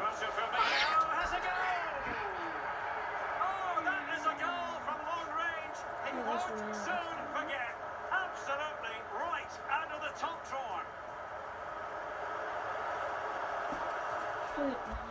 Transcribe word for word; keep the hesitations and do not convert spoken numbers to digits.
Roberto Firmino has a goal! Oh, that is a goal from long range. He Oh, won't that's really soon forget. Absolutely right out of the top drawer. Wait.